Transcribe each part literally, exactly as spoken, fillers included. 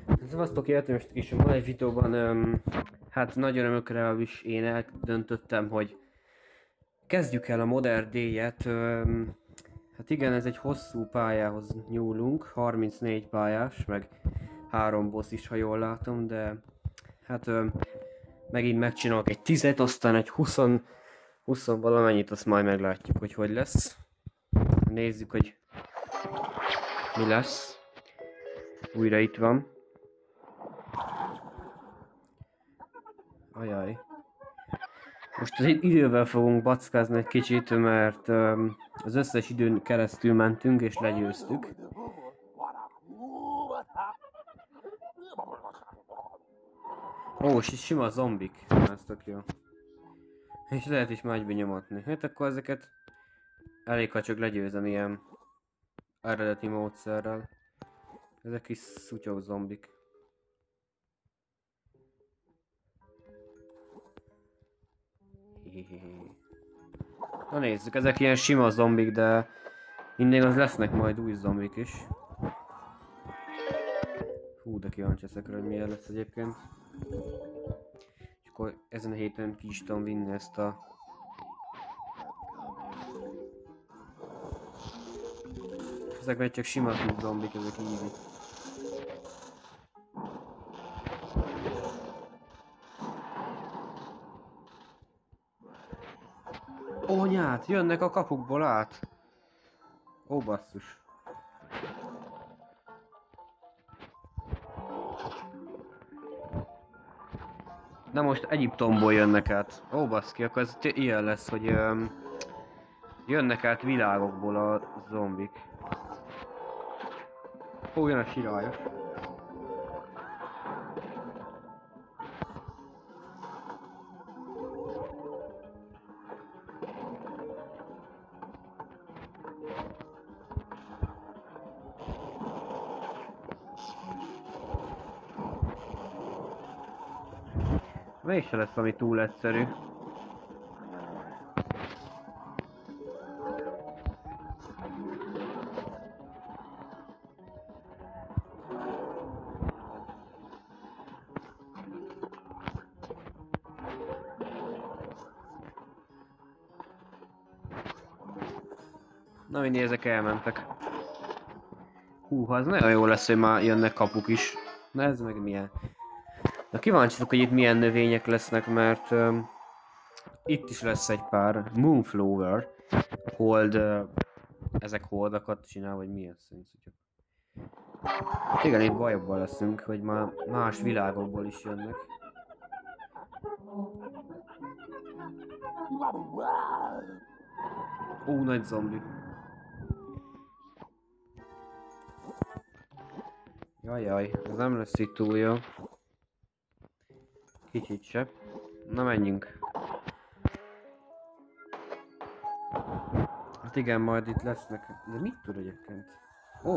Szevasztok, jöttem most is van egy videóban, um, hát nagy örömökre is én eldöntöttem, hogy kezdjük el a Modern Day-et. Um, hát igen, ez egy hosszú pályához nyúlunk, harmincnégy pályás, meg három boss is, ha jól látom, de hát um, megint megcsinálok egy tízet, aztán egy húsz, húsz valamennyit, azt majd meglátjuk, hogy hogy lesz. Nézzük, hogy mi lesz. Újra itt van. Ajaj. Most az idővel fogunk backázni egy kicsit, mert um, az összes időn keresztül mentünk és legyőztük. Ó, és sima zombik. Ez tök jó. És lehet is már egyben nyomatni. Hát akkor ezeket elég, ha csak legyőzem ilyen eredeti módszerrel. Ezek is szutyó zombik. Na nézzük, ezek ilyen sima zombik, de mindig az lesznek majd új zombik is. Hú, de kíváncsi leszek rá, hogy milyen lesz egyébként. És akkor ezen a héten ki is tudom vinni ezt a... Ezek meg csak sima zombik, ezek így. Ó, nyát, jönnek a kapukból át. Ó, basszus. Na most Egyiptomból jönnek át. Ó, baszki, akkor ez ilyen lesz, hogy um, jönnek át világokból a zombik. Ó, jön a sirályos. Mégse lesz valami túl egyszerű. Na mindig ezek elmentek. Hú, az nagyon jó lesz, hogy már jönnek kapuk is. Na ez meg milyen. Na kíváncsiak, hogy itt milyen növények lesznek, mert um, itt is lesz egy pár Moonflower, hold, uh, ezek holdakat csinál, vagy milyen szint. Hát igen, itt bajokban leszünk, hogy már más világokból is jönnek. Ó, nagy zombi. Jajjaj, ez nem lesz itt túl jó. Kicsit se. Na menjünk. Hát igen, majd itt lesznek. De mit tud egyébként? Ó!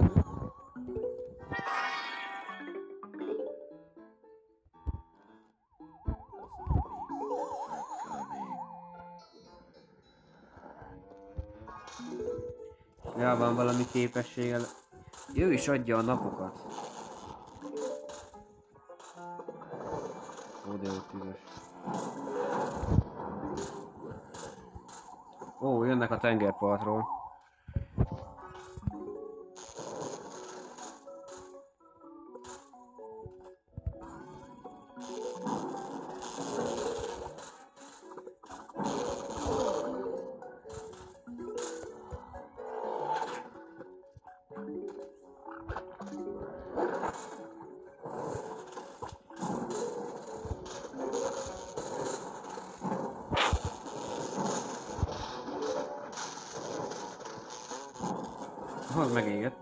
Ja, van valami képessége. Ő is adja a napokat. Ó, de jó tüzes. Ó, jönnek a tengerpartról. Az megégett.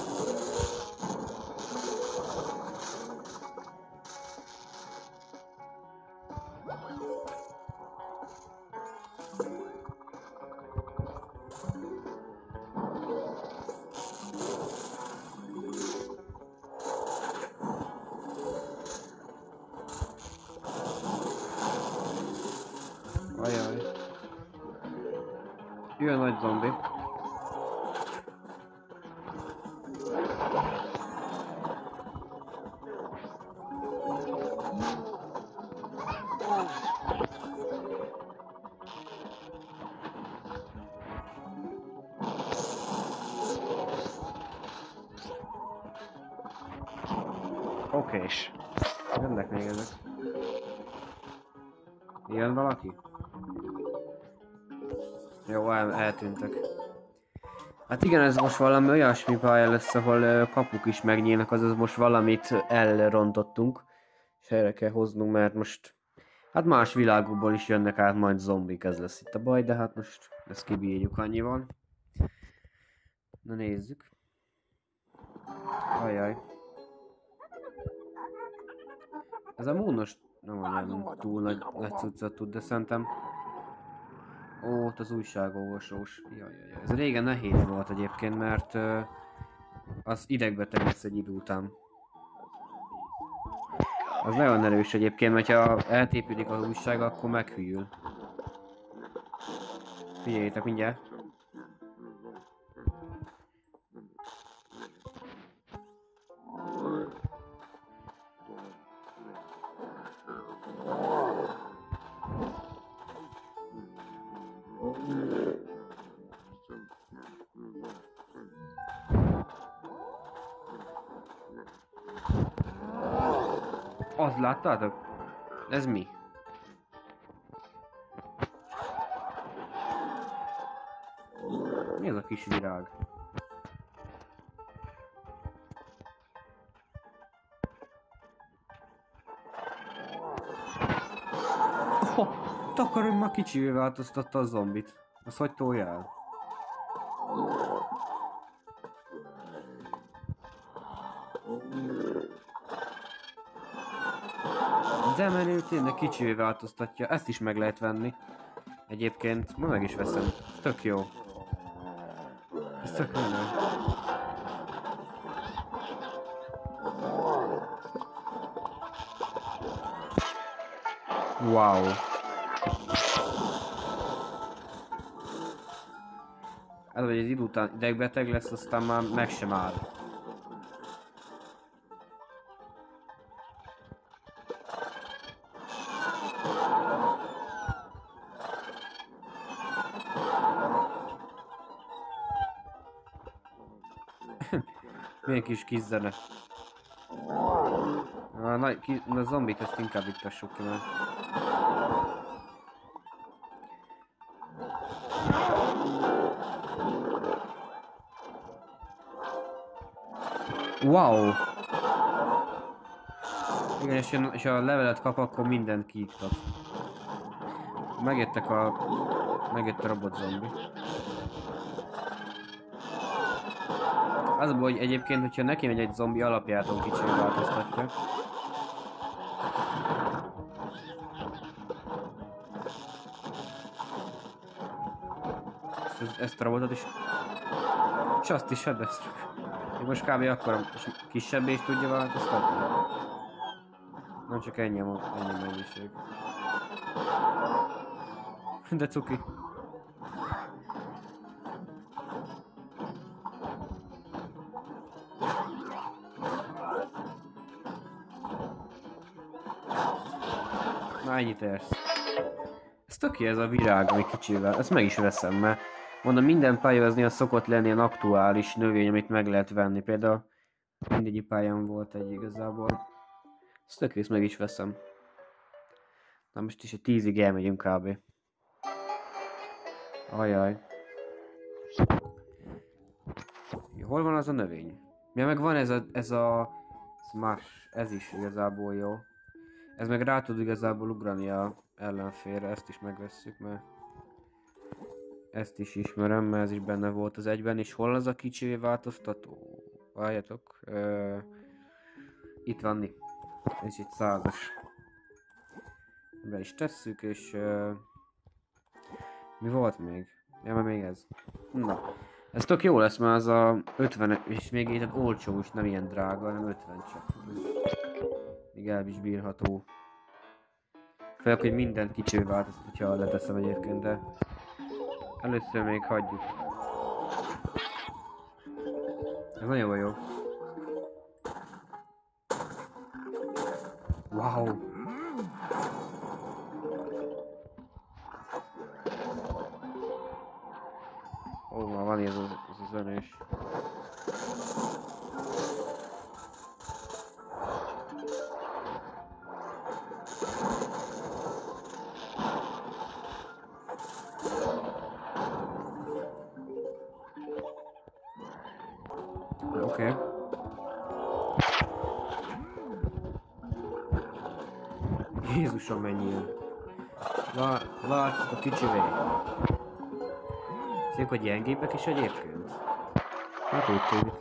Ajaj. Jön nagy zombi. Okés. Jönnek még ezek. Jön valaki? Jó, el, eltűntek. Hát igen, ez most valami olyasmi pálya lesz, ahol uh, kapuk is megnyílnak, azaz most valamit elrontottunk. És helyre kell hoznunk, mert most... Hát más világokból is jönnek át majd zombik, ez lesz itt a baj, de hát most ezt kibírjuk annyival. Na nézzük. Ajaj. Ez a mónos nem olyan túl nagy, nagy cuccot tud, de szerintem... Ó, ott az újságolvasós. Jaj, jaj, jaj. Ez régen nehéz volt egyébként, mert uh, az idegbeteg lesz egy idő után. Az nagyon erős egyébként, mert ha eltépődik az újság, akkor meghűl. Figyeljétek mindjárt. Azt láttátok? Ez mi? Mi ez a kis virág? Oh, takarom már kicsivé változtatta a zombit. Azt hogy tolja el? De menő, tényleg kicsivé változtatja, ezt is meg lehet venni. Egyébként, ma meg is veszem, tök jó. Ez tök menő. Wow. Ez vagy az idő után idegbeteg lesz, aztán már meg sem áll. Milyen kis kis zene. A, nagy, ki, a zombit ezt inkább iktassuk ki, mert... Wow! Igen, és, és a levelet kap, akkor mindent kiiktat. Megjöttek a... Megjött a robot zombi. Az a baj, hogy egyébként, hogyha neki megy egy zombi, alapjától kicsit változtatja. Ezt, ezt a robotot is... És azt is sebeztük. Még most kb. Akkor kisebbé is tudja változtatni. Nem csak ennyi a, ennyi a mennyiség. De cuki. Na ennyit érsz. Ez töké ez a virág, ami kicsivel. Ezt meg is veszem, mert mondom, minden pályáznia szokott lenni ilyen aktuális növény, amit meg lehet venni. Például mindegyik pályán volt egy igazából. Ezt töké, ezt meg is veszem. Na most is egy tízig elmegyünk kb. Ajaj. Hol van az a növény? Ja, meg van ez a, ez a smash, ez is igazából jó. Ez meg rá tud igazából ugrani a ellenfélre, ezt is megvesszük, mert ezt is ismerem, mert ez is benne volt az egyben, és hol az a kicsi változtató? Várjatok, uh, itt van mi, és itt százas. Be is tesszük, és uh, mi volt még? Ja, mert még ez. Na, ez tök jó lesz, mert az a ötven, és még így olcsó is, nem ilyen drága, hanem ötven csak. Még el is bírható. Főleg, hogy minden kicsivé változtat, hogyha leteszem egyébként, de először még hagyjuk. Ez nagyon jó. Wow! Ó, már van ez az, ez az önös. Jézusom, mennyien. Lát a kicsivé. Szép, hogy gyengébbek is egyébként. Hát úgy tűnik.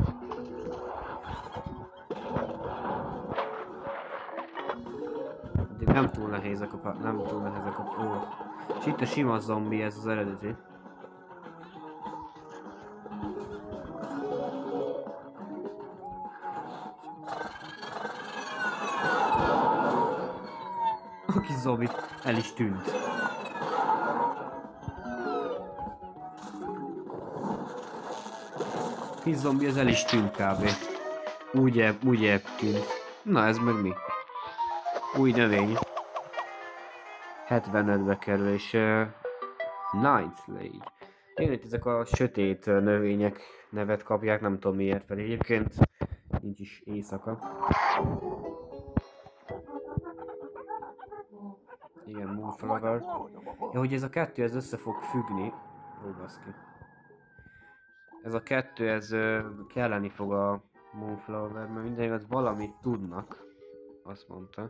De nem túl nehézek a... nem túl nehézek a... Ó. És itt a sima zombi, ez az eredeti. A kis zombi el is tűnt. A kis zombi az el is tűnt kb. Úgy eb, úgy eb tűnt. Na ez meg mi? Új növény. hetvenötbe kerül és... Uh, Night Slade. Én itt ezek a sötét növények nevet kapják, nem tudom miért, pedig egyébként nincs is éjszaka. Igen, Moonflower. Ja, hogy ez a kettő ez össze fog függni. Ó, baszki. Ez a kettő ez uh, kelleni fog a Moonflower, mert minden igaz valamit tudnak. Azt mondta.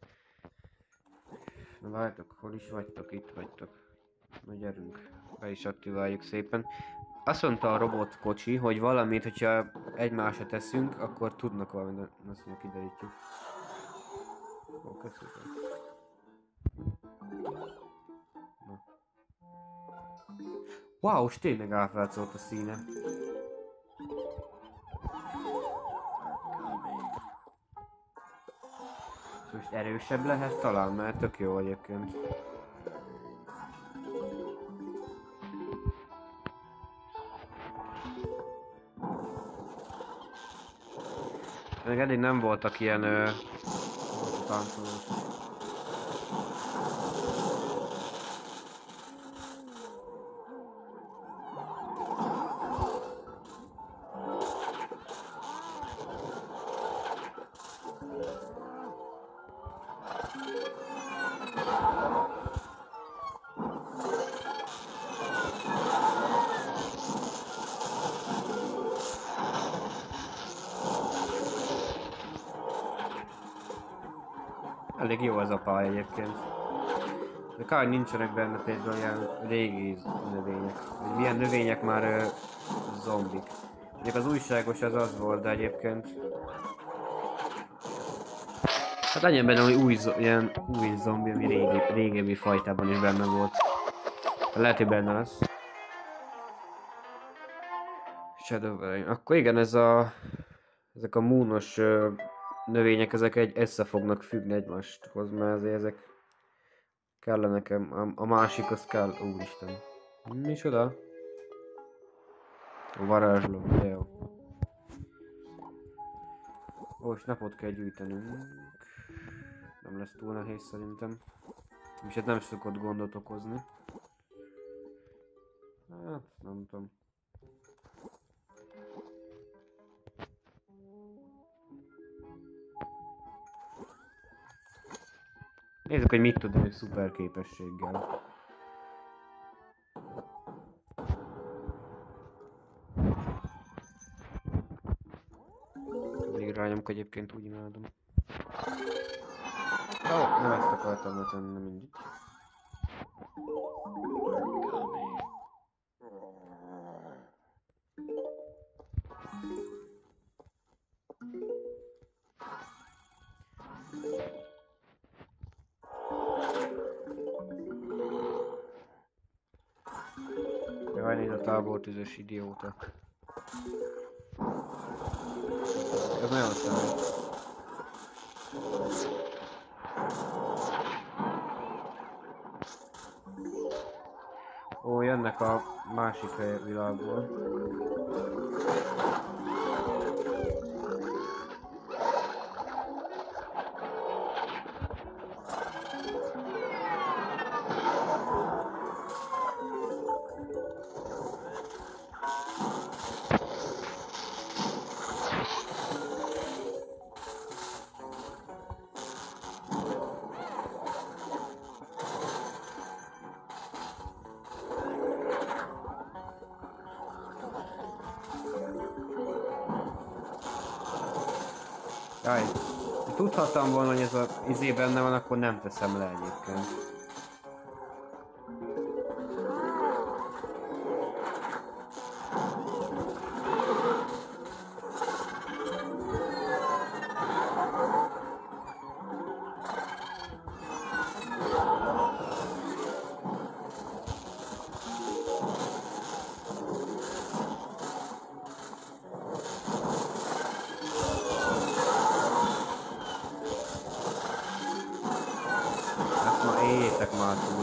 Na várjatok, hol is vagytok? Itt vagytok. Na gyerünk, be is aktiváljuk szépen. Azt mondta a robotkocsi, hogy valamit, hogyha egymásra teszünk, akkor tudnak valamit, de azt mondja, kiderítjük. Ó, köszönöm. Na. Wow, és tényleg átváltozott a színe. Most erősebb lehet talán, mert tök jó egyébként. Még eddig nem voltak ilyen ö... táncolós. Elég jó ez a pálya egyébként. De kár, nincsenek benne például ilyen régi növények. Milyen növények már ö, zombik. Még az újságos az az volt, de egyébként... Hát legyen benne, hogy új, ilyen új zombi, ami régi, régebbi fajtában is benne volt. Lehet, hogy benne lesz. Shadowverine. Akkor igen, ez a... ezek a moonos ö, növények, ezek egy össze fognak függni egymáshoz, mert azért ezek kellene nekem, a, a másik az kell, úristen. Micsoda? A varázsló, de jó. Ó, és napot kell gyűjtenünk. Nem lesz túl nehéz szerintem. És hát nem szokott gondot okozni. Hát, nem tudom. Nézzük, hogy mit tud egy szuper képességgel. Még rányomok, egyébként úgy imádom. Ó, oh, nem ezt akartam letenni, mindig. Jaj, nézd a távoltűzős idióta. Ez nagyon személy. Ó, jönnek a másik világból. Jaj, tudhattam volna, hogy ez a izé benne van, akkor nem teszem le egyébként. Éjtek már túl.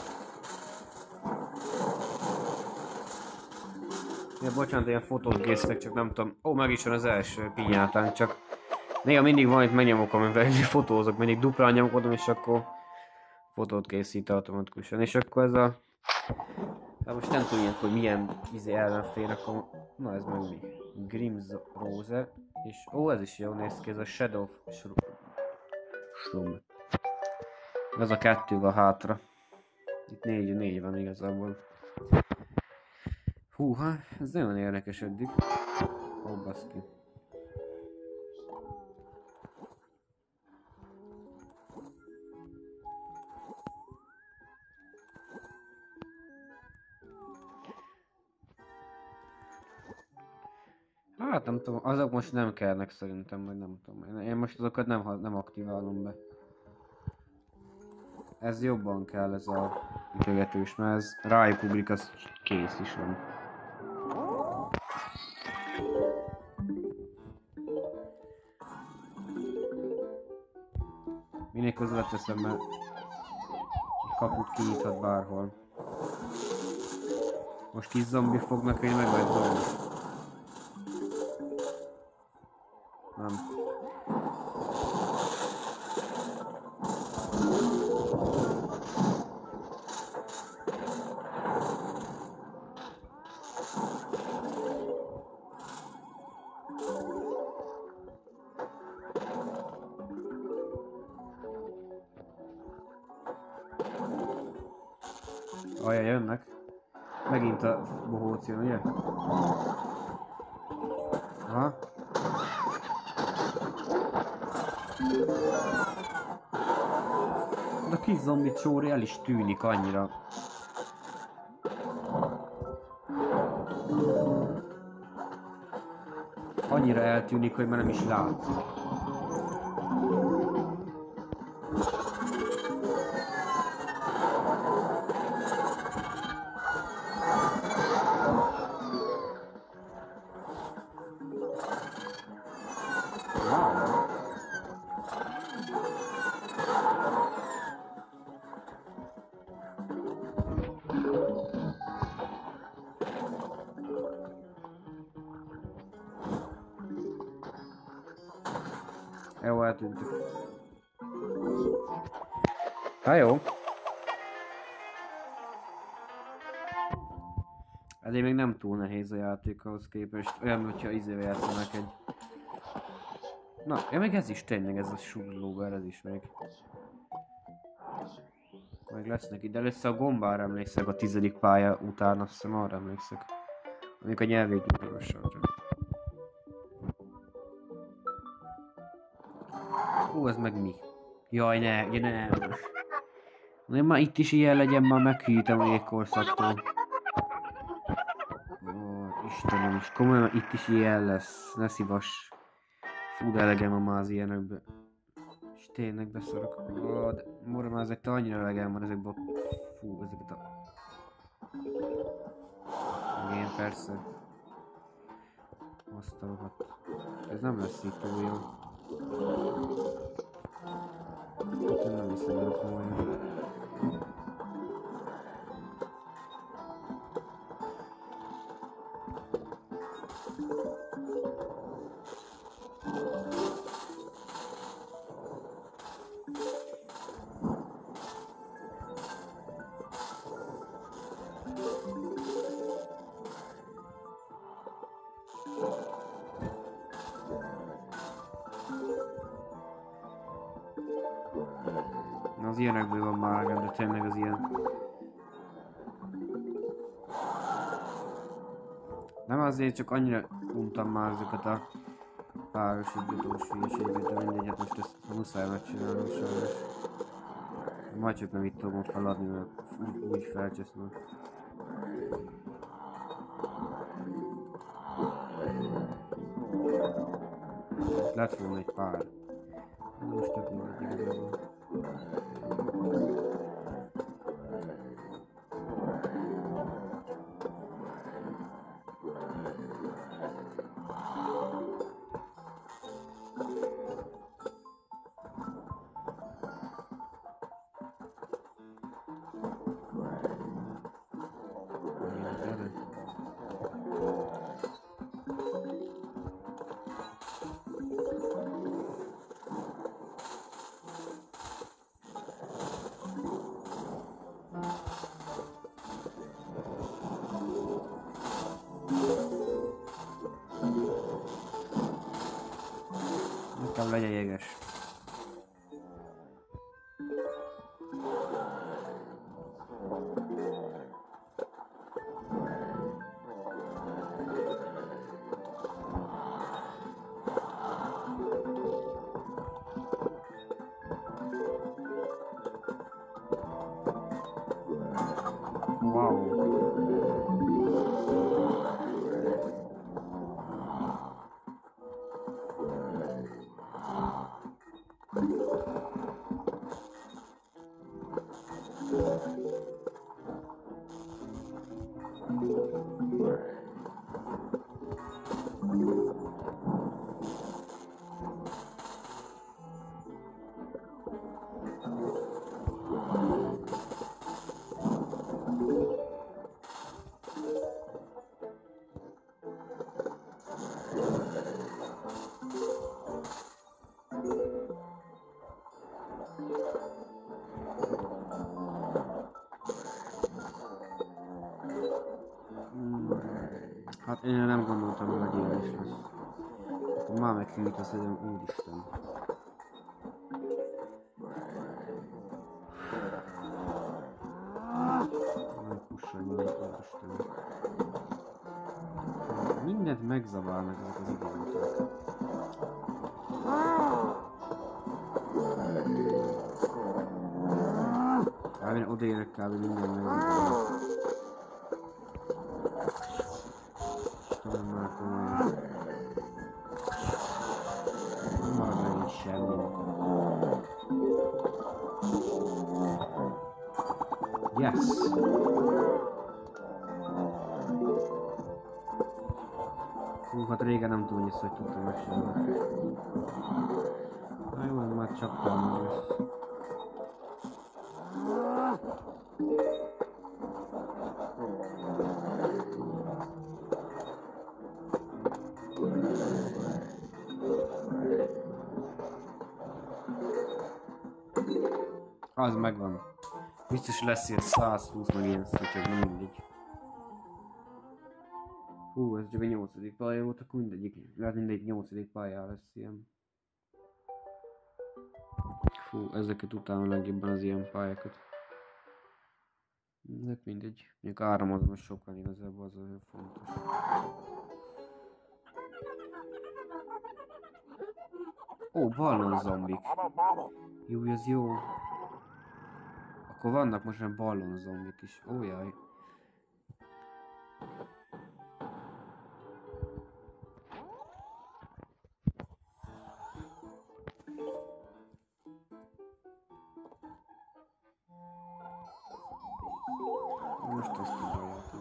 Ja, bocsánat, ilyen fotót készítek, csak nem tudom. Ó, meg is van az első pinyátán, csak néha mindig van itt megnyomok, amivel fotózok, mindig duplán nyomkodom, és akkor fotót készít automatikusan. És akkor ez a... Hát most nem tudjuk, hogy milyen izé ellenfél, akkor... Na ez meg mi? Grimms Rose. És ó, ez is jól néz ki, ez a Shadow Shroom. Ez a kettő van hátra. Itt négy, négy van igazából. Húha, ez nagyon érdekes eddig. Ó, baszki. Hát nem tudom, azok most nem kellnek szerintem, vagy nem tudom. Én most azokat nem, nem aktiválom be. Ez jobban kell, ez a ütögetős, mert ez rájpublik, az kész is van. Minél közelebb teszem, mert kaput kinyithat bárhol. Most kis zombi fognak, én meg vagy zombi. Nem. Ajaj, jönnek. Megint a bohócián, ugye? Aha. De a kis zombi csóri el is tűnik annyira. Annyira eltűnik, hogy már nem is látszik. Jó, eltűntük. Hát jó. Ezért még nem túl nehéz a játék ahhoz képest. Olyan, hogyha izével játszanak egy... Na, ja, meg ez is tényleg, ez a suglóver, ez is még. Meg lesz neki, de először a gombára emlékszek a tizedik pálya után, azt hiszem arra emlékszek. Amik a nyelvét nyugodosságra. Ó, ez meg mi? Jaj, ne, ugye ne, ne. Már itt is ilyen legyen, már meghűítem a jégkorszaktól. Ó, Istenem is, komolyan itt is ilyen lesz, ne szívas. Fú, de elegem a már az ilyenekből. És tényleg beszorok. Ó, de mora már ezek annyira elegem van ezekből. Fú, ezeket a... Igen, persze. Azt a rohadt. Ez nem lesz itt túl jó. Hát nem hiszem, hogy komolyan. Az ilyenekből van már, de tényleg az ilyen... Nem azért, csak annyira untam már ezeket a párosítgatós hülyeséget, de mindegy, hát most ezt muszáj megcsinálnom sajnos. Majd csak nem itt tudom feladni, mert úgy, úgy felcsesznek. Lett volna egy pár. Most tök mindegy igazából. Nekem legyen jeges. Wow. Hát én nem gondoltam, hogy ilyen is lesz. Már megkívült azt, hogy úristen. Nem kussolj már, úristen. Mindent megzaválnak ezek az idióták. Kb. Odaérek, kb. Minden megzaválnak. Yes! Hú, hát régen nem tudom, hogy ezt hogy tudtam megcsinálni. Na jó, már csaptam meg ezt. Az megvan. Biztos lesz ilyen száz húsz meg ilyen szükség, nem mindegy. Hú, ez csak a nyolcadik pálya volt, akkor mindegyik, lehet mindegy nyolcadik pályá lesz ilyen. Fú, ezeket utálom legjobban az ilyen pályákat. Ezek mindegy. Mondjuk áramazom sokan igazából, az olyan fontos. Ó, ballon zombik. Jó, ez jó. Akkor vannak most már ballon zombik is. Ó, jaj. Most azt gondoljátok.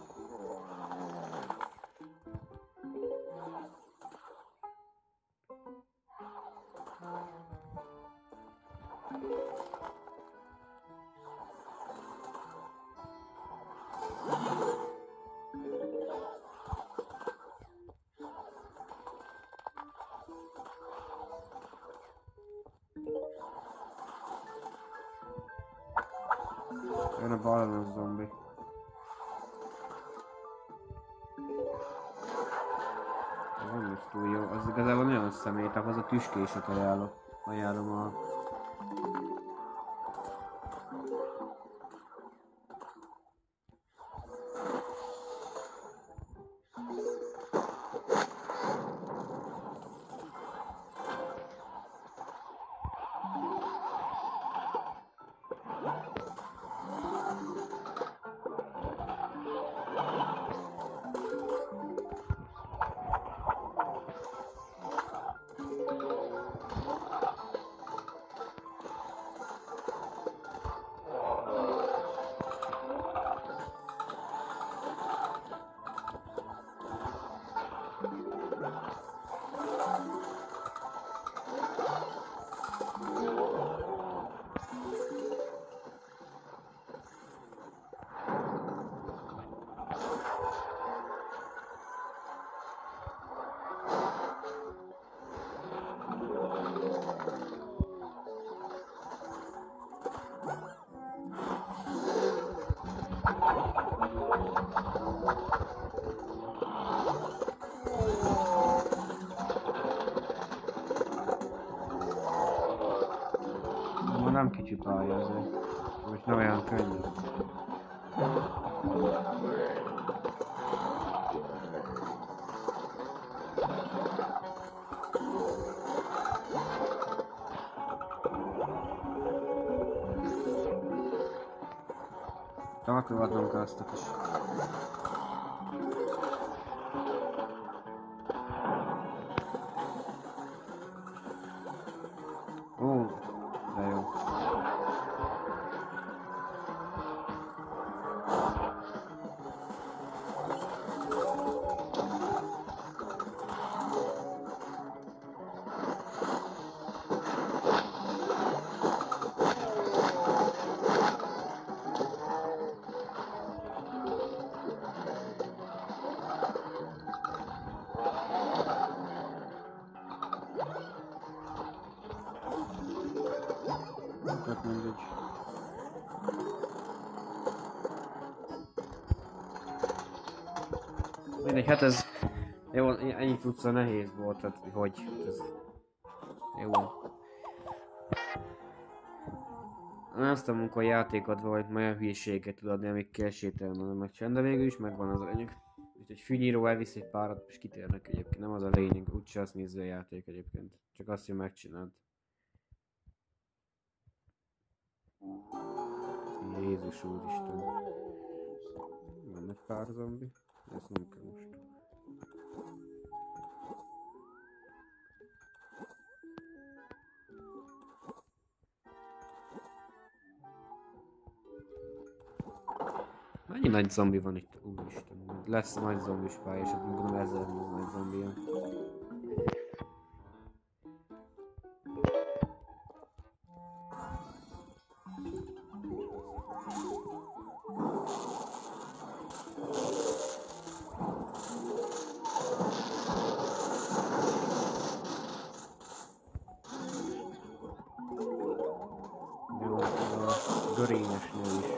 Jön a ballonos zombi. Nem is túl jó, az igazából nagyon szemét, ahhoz a tüskések ajánlok, ajánlom a... nem kicsi pálya azért. Most nem olyan könnyű. Tartogatnom kell azt is. Ó, de jó. Hát mindegy. Mindegy, hát ez... Jó, ennyi tudsz, nehéz volt, tehát hogy... Ez... Jó. Azt tudom, amikor a játékodban vagy olyan hülyeséget tud adni, amikkel sétálnom megcsinálni, de végül is megvan az a lényeg. Úgyhogy fűnyíró elvisz egy párat, és kitérnek egyébként, nem az a lényeg, úgyse azt nézze a játék egyébként. Csak azt, hogy megcsináld. Jézus úristen. Van egy pár zombi, ezt nem kell most. Mennyi nagy zombi van itt? Úristen, lesz nagy zombis pálya, és gondolom ezzel az nagy zombi jön. Jó, a görényesnél is.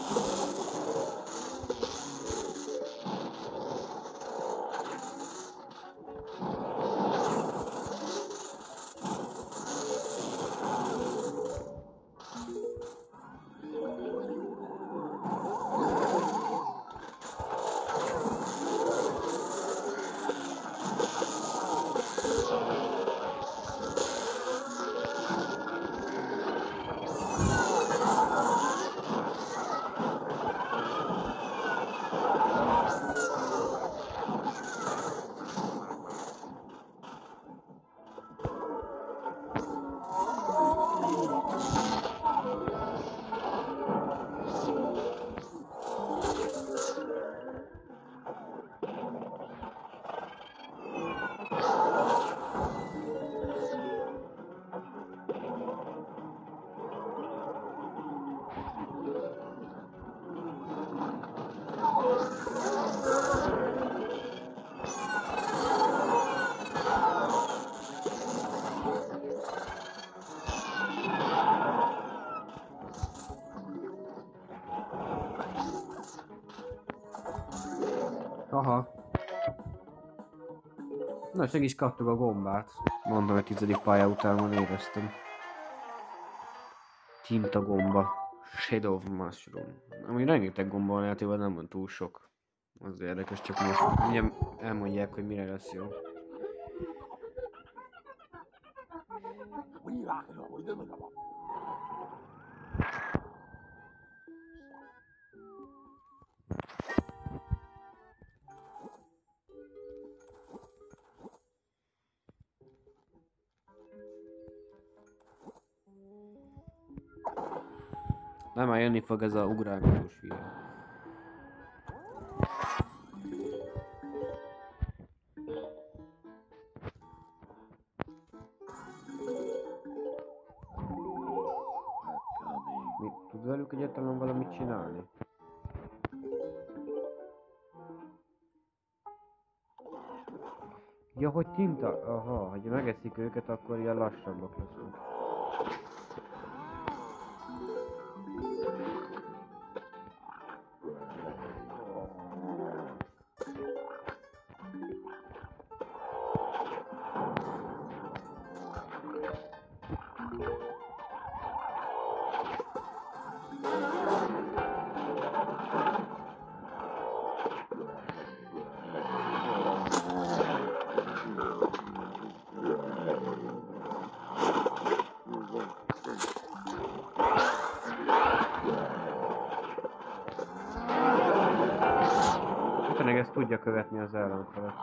Aha. Na, és meg is kaptuk a gombát. Mondom, hogy tizedik pálya után van éreztem. Tinta gomba. Shadow of Mushroom. Amúgy rengeteg gomba van játékban, nem van túl sok. Az érdekes, csak most mindjárt elmondják, hogy mire lesz jó. Nem, már jönni fog ez a ugrálgatós videó. Mi, tud velük egyáltalán valamit csinálni? Ja, hogy tinta? Aha, ha megeszik őket, akkor ilyen lassabbak leszünk. ezt tudja követni az ellenfelet.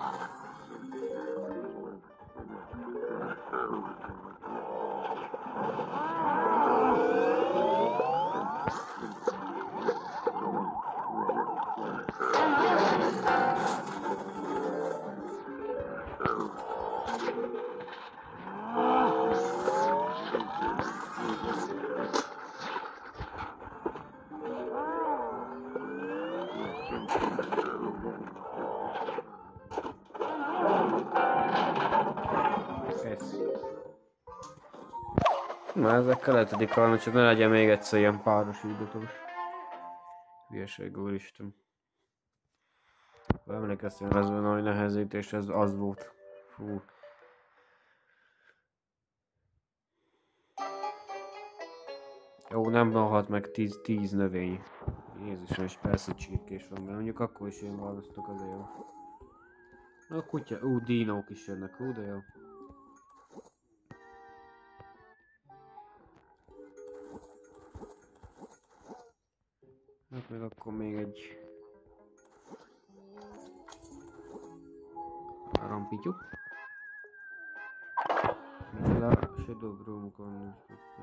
Na, ezekkel le tudik halni, csak ne legyen még egyszer ilyen páros üldötős. Hülyeség, úristen. Emlékeztem, ez a nagy nehezítés, ez az volt. Fú. Jó, nem halhat meg tíz, tíz növény. Jézusom, és persze csirkés van, mert mondjuk akkor is én választok, azért jó. Na a kutya, ú, dinók is jönnek, ú, de jó. Hát meg akkor még egy... Rampityu. Micsoda? Shadow Bromkon.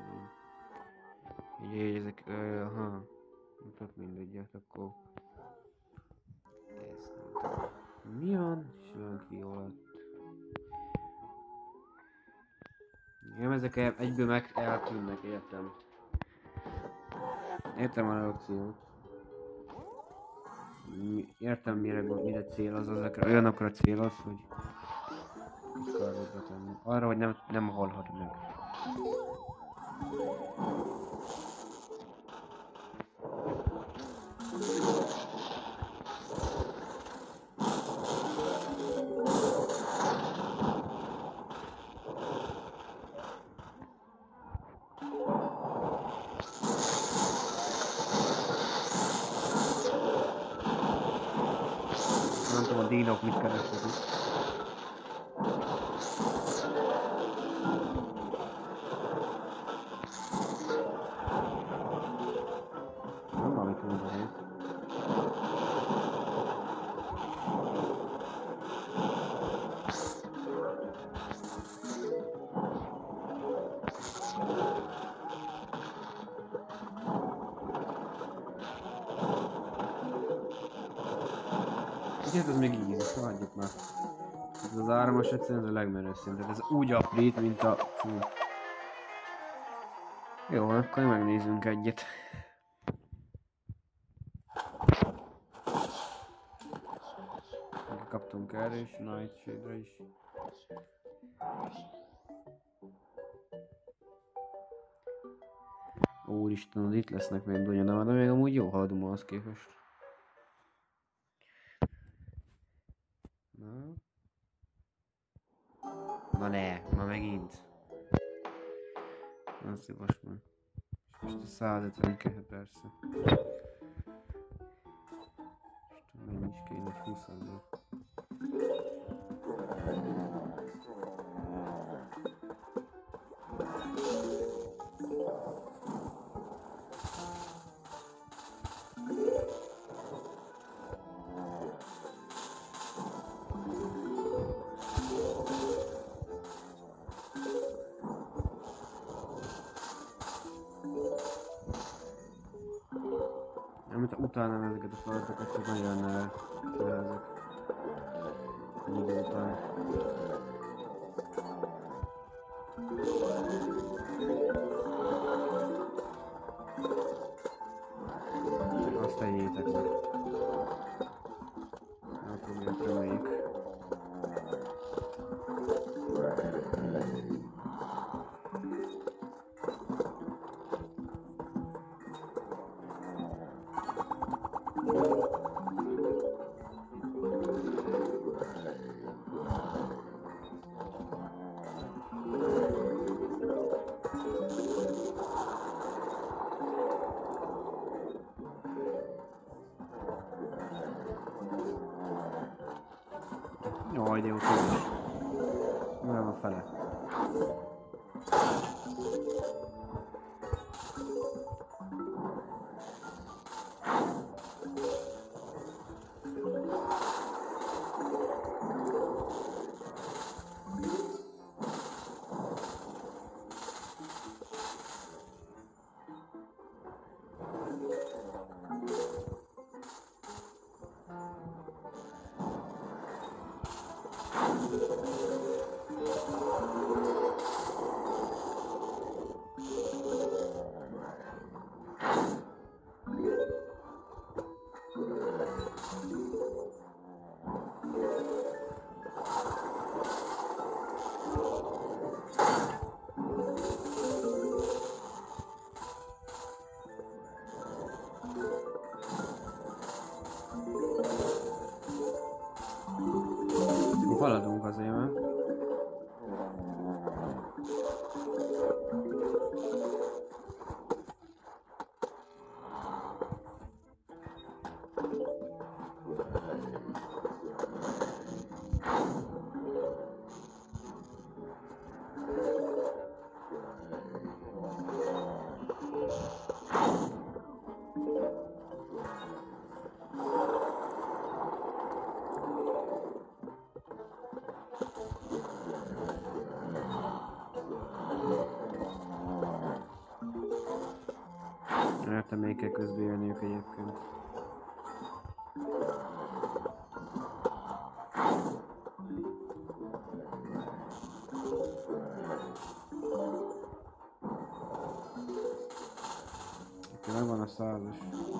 Ugye ezek... Aha. Mutat mindegy, hát akkor... Ez nem tudom. Mi van? Sőnk violat. Igen, ezek egyből meg eltűnnek, értem. Értem a reakciót. Értem mire, mire cél az, azokra, olyanokra cél az, hogy arra, hogy nem, nem halhat meg. Nem tudom, a dinók mit keresnek itt. Nem valamit húz a hét. Ez még így, hagyjuk már. Ez az ármas egyszerűen a legmenőbb szint, tehát ez úgy aprít, mint a... Fú. Jó, akkor megnézzünk egyet. Kaptunk erre is, Nightshade-re is. Úristen, itt lesznek még Dunya, de még amúgy jó haladunk ahhoz képest. Na. Na ne, ma megint. Na szívas már. Most a százötven kell, persze. Most mennyi is kéne, húsz ezer. Amit utána ezeket a feladatokat csak nagyon nehezek. Idő után. Azt tegyétek meg. Nem fogják, reméljük. Jaj, de jó tudod. Nem a fele. szerintem még kell közbe jönniük egyébként. Itt megvan a százas.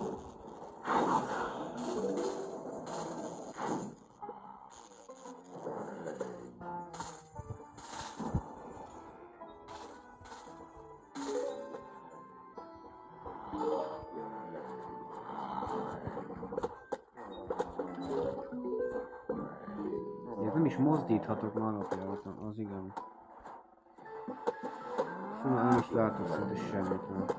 Nem is mozdíthatok már alapjában, az igen. Szóval nem is látok szinte semmit már.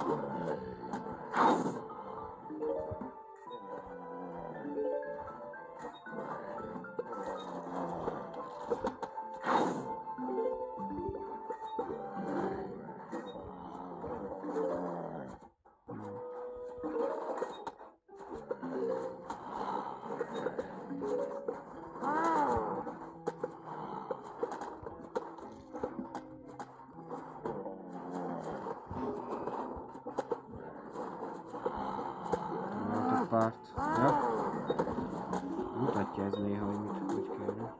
Párt. Ja. Mutatja ez néha, hogy mit, hogy kell.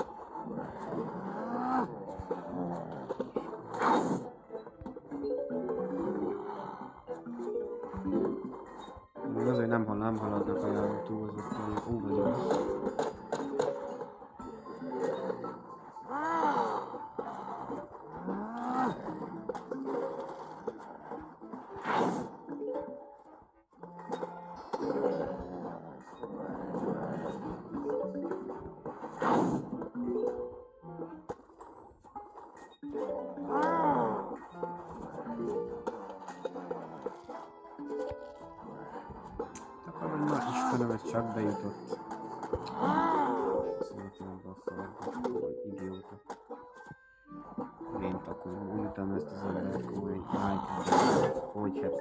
Csak azért nem, nem haladnak olyan túlzottan, hogy ó, az az. Istenem, ez csak bejutott. Szerintem basszal, hogy idióta. Én takom, utána ezt az embert komoly májkát. Hogy hát.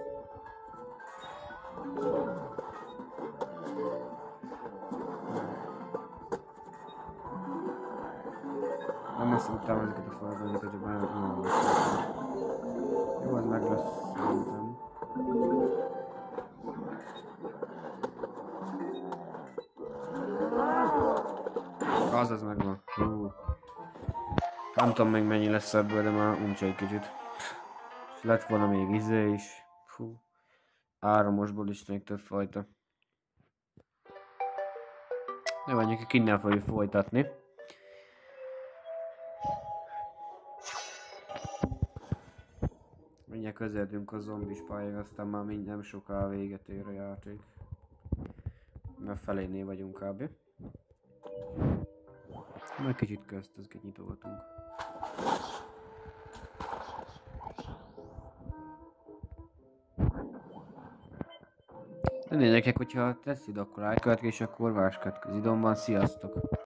Nem azt utálom ezeket a feladatot, hogy már nem lesz. Jó, az meg lesz szerintem. Az az megvan. Hú. Nem tudom még mennyi lesz ebből, de már uncs egy kicsit. És lett volna még izé is. Fú. Áramosból is még több fajta. De mondjuk innen fogjuk folytatni. Mindjárt közeledünk a zombis pályáig, aztán már mind nem soká véget ér a játék. Mert felénél vagyunk kb. Majd kicsit köztözget nyitogatunk. De lényegek, hogyha teszed, akkor lájkoljátok és akkor váskat közidonban. Sziasztok!